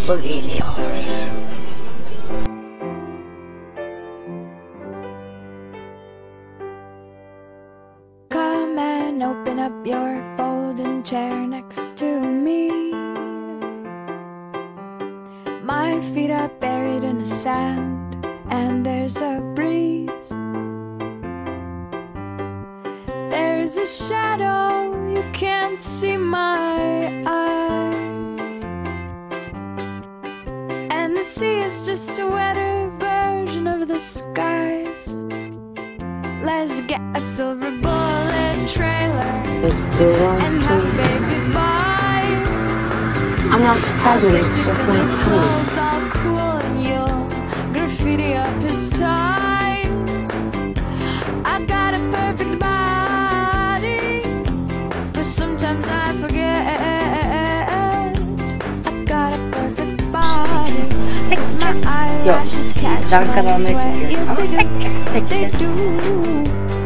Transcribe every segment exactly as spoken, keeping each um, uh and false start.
mutlu geliyor. Come and open up your folding chair next to me. My feet are buried in the sand, and there's a breeze. There's a shadow, you can't see my eyes. And the sea is just a wetter version of the skies. Let's get a silver bullet trailer and have a baby boy. I'm not pregnant, it's just my tummy. All cool and you'll graffiti up his ties. I got a perfect body, but sometimes I forget. I got a perfect body, 'cause my eyelashes catch Can my kanalına sweat. çekiyorum. Yes, Ama they do. tek They çekeceğiz. do.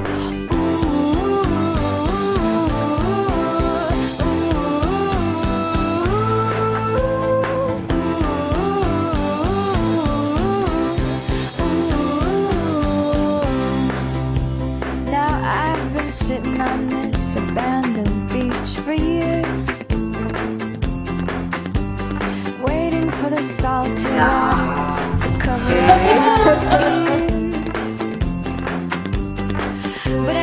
Now I've been sitting on this abandoned beach for years, waiting for the salty water to cover my ears. But